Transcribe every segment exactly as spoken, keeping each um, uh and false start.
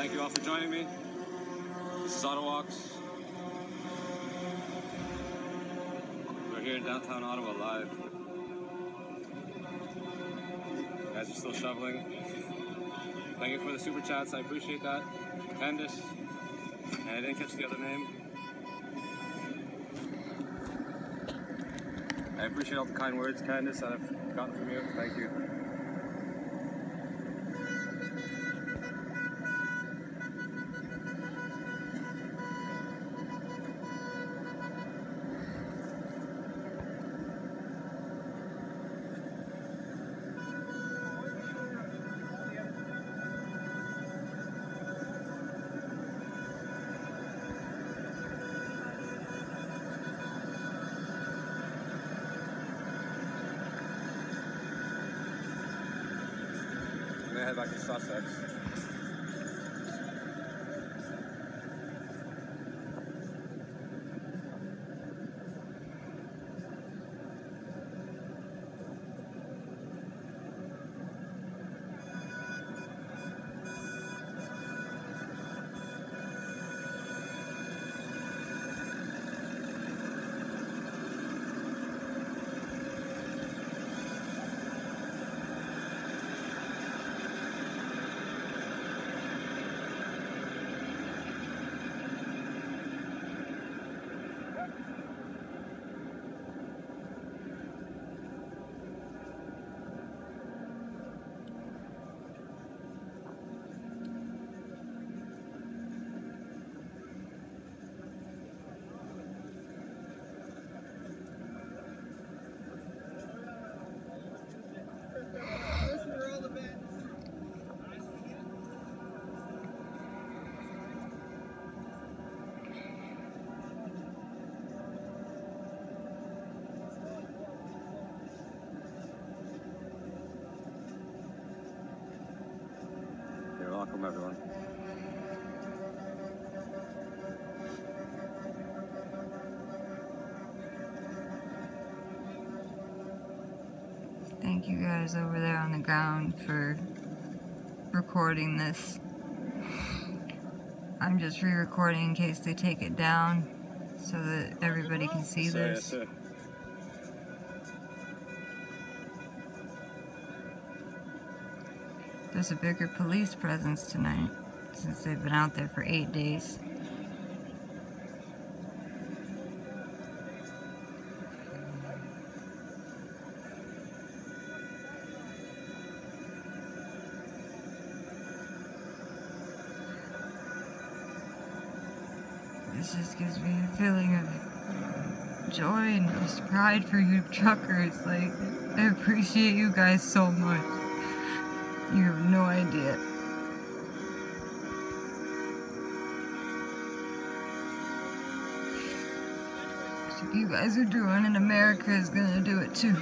Thank you all for joining me. This is Auto Walks. We're here in downtown Ottawa live. You guys are still shoveling. Thank you for the super chats, I appreciate that. Candace, and I didn't catch the other name. I appreciate all the kind words, Candace, that I've gotten from you. Thank you. I'm gonna head back to Sussex. You're welcome, everyone. Thank you guys over there on the ground for recording this. I'm just re-recording in case they take it down so that everybody can see Yes, sir, this. yes, sir. There's a bigger police presence tonight since they've been out there for eight days. This just gives me a feeling of joy and just pride for you truckers. Like, I appreciate you guys so much. You have no idea. If you guys are doing it, America is gonna do it too.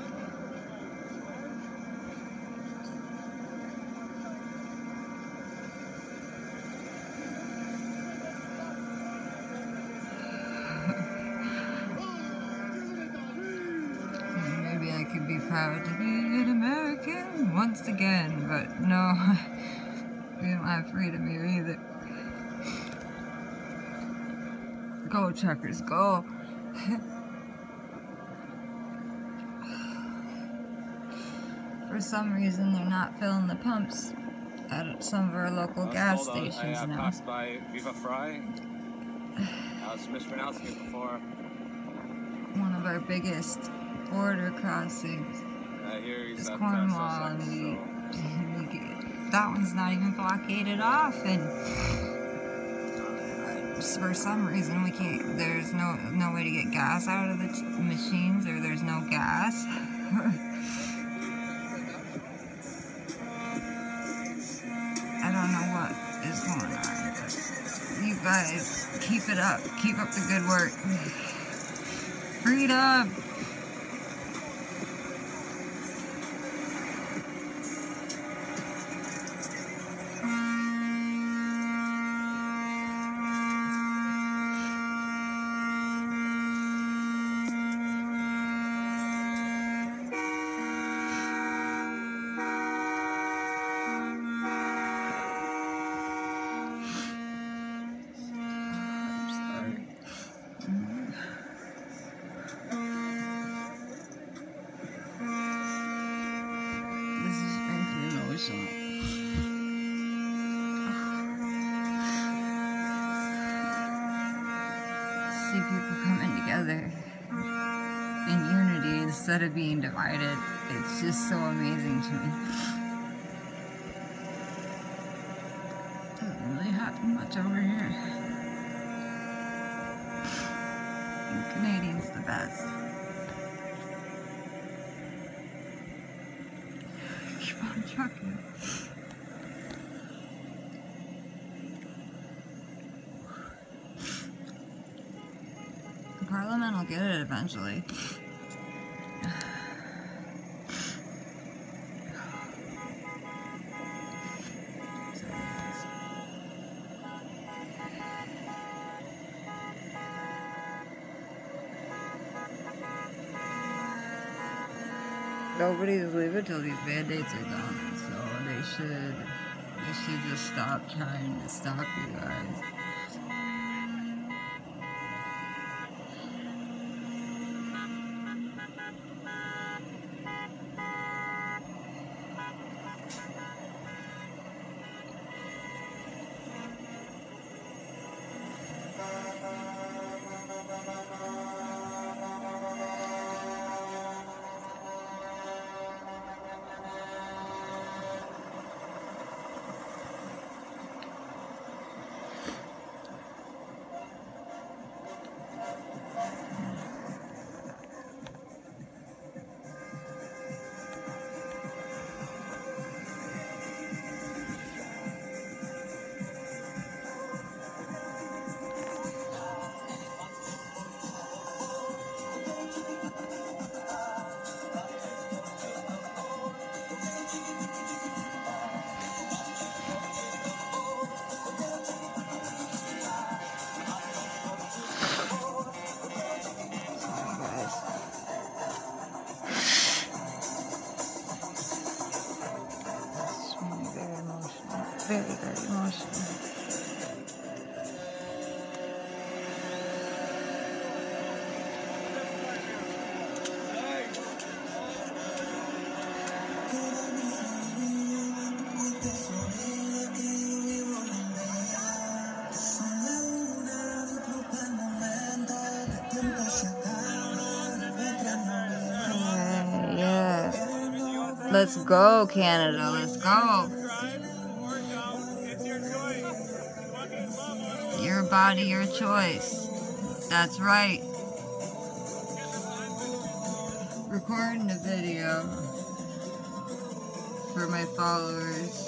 Maybe I could be proud to be an American once again, but no, we don't have freedom here either. Go, truckers, go. For some reason, they're not filling the pumps at some of our local gas stations I, I now. passed by Viva Fry. I was mispronouncing it before. One of our biggest border crossings I hear he's is at Cornwall, uh, Sussex, and we, so. and we get, that one's not even blockaded off, and for some reason we can't. There's no no way to get gas out of the t machines, or there's no gas. I don't know what is going on, but you guys keep it up. Keep up the good work. Freedom! emotional. See people coming together in unity instead of being divided. It's just so amazing to me. Doesn't really happen much over here. And Canadians the best. Keep on trucking. The Parliament will get it eventually. Nobody's leaving till these band-aids are gone, so they should they should just stop trying to stop you guys. Very, very emotional. Yeah, yeah. Let's go, Canada. Let's go. Your body, your choice. That's right. Recording a video for my followers.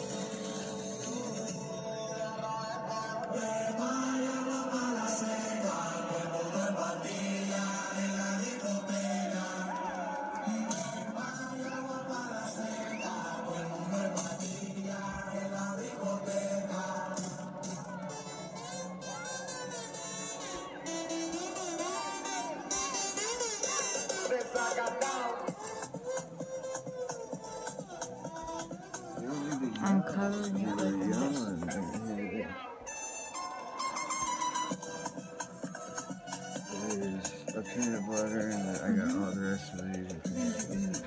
I'm covering it with There's a peanut butter and I got all the rest of these.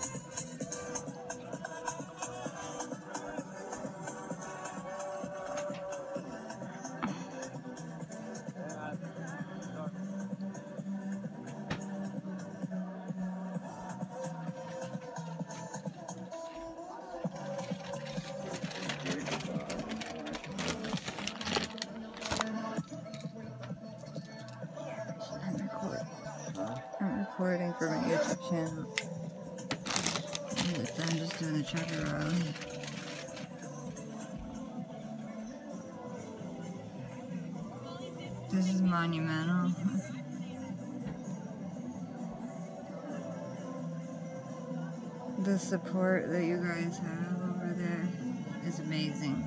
I'm recording for my YouTube channel. I'm just doing the trucker rally. This is monumental. The support that you guys have over there is amazing.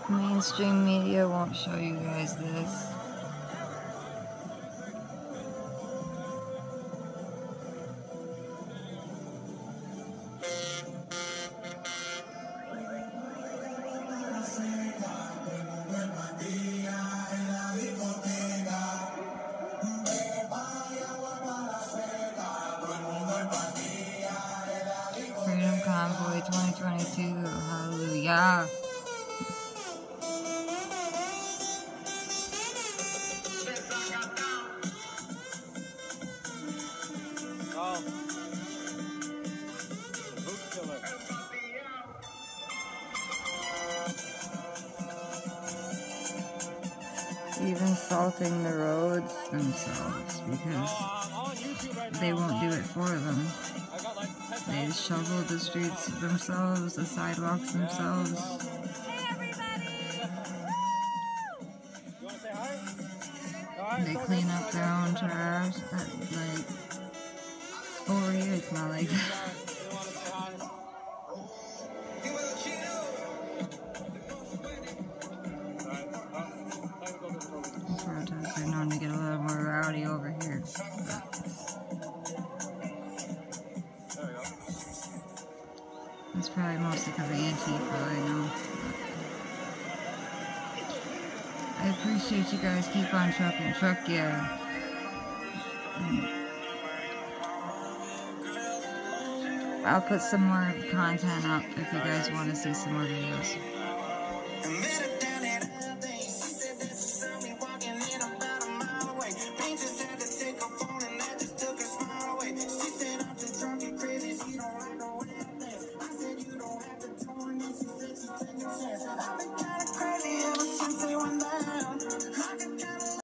Mainstream media won't show you guys this. Freedom Convoy twenty twenty-two, hallelujah. Oh. The boot killer. Even salting the roads themselves because they won't do it for them. They shovel the streets themselves, the sidewalks themselves. They clean up their own trash. That, like, over here it's not like that. Protests are known to get a little more rowdy over here. It's probably mostly because of Antifa, I know. I appreciate you guys. Keep on trucking. Truck, yeah. I'll put some more content up if you guys want to see some more videos.